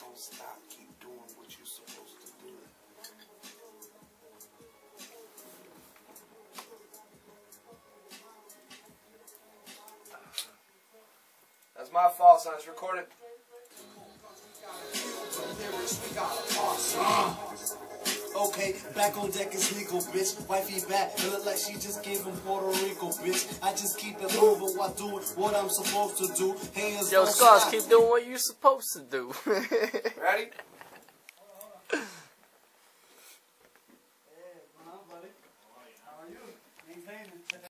Don't stop. Keep doing what you're supposed to do. That's my fault, son. It's recorded. Okay, back on deck is legal, bitch. Wifey back, it look like she just gave him Puerto Rico, bitch. I just keep it moving while doing what I'm supposed to do. Hands Yo, Scars, keep doing what you're supposed to do. Ready?